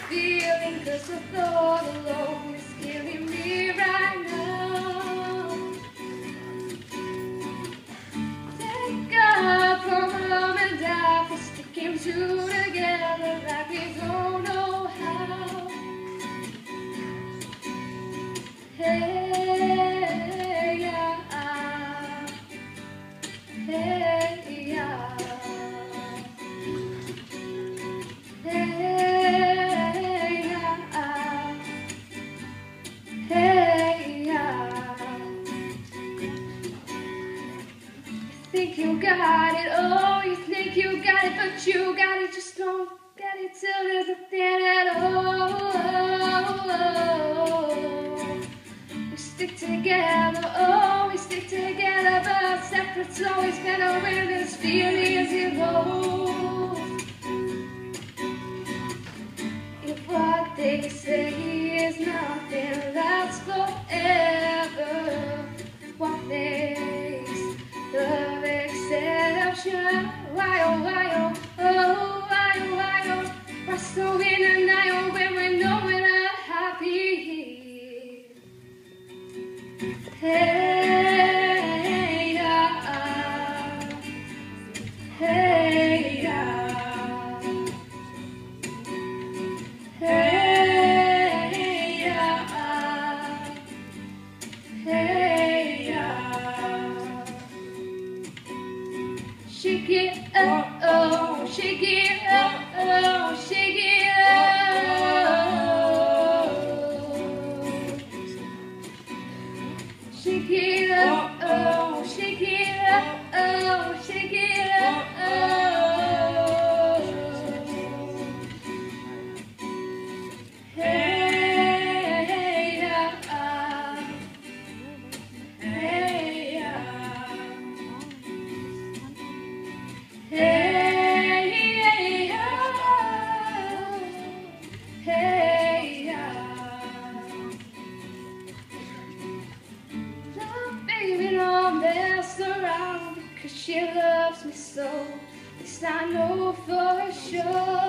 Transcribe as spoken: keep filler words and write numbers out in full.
feeling, 'cause the thought alone is killing me right now. Thank God for mom and dad for sticking two together like we don't know how. Hey, yeah. Hey, yeah. Hey, yeah. Hey, yeah. You think you got it, oh, you think you got it, but you got it, just don't get it till there's nothing at all. We stick together, oh, we stick together, but separate's always better when this feeling's involved. If what they say is nothing lasts forever, what makes love exception? Why oh, why oh, oh, why oh, why oh, why so in the night when we know we're not happy? Hey, yeah. Hey, yeah. Hey, yeah. Hey, yeah. Shake it up, oh, shake it up, oh, shake it up. Shake it up, oh, shake it up, oh, shake it up, oh. Hey, yeah. Hey, yeah. Hey, yeah. Hey, yeah. Love, baby, don't mess around, 'cause she loves me so. This I know for sure.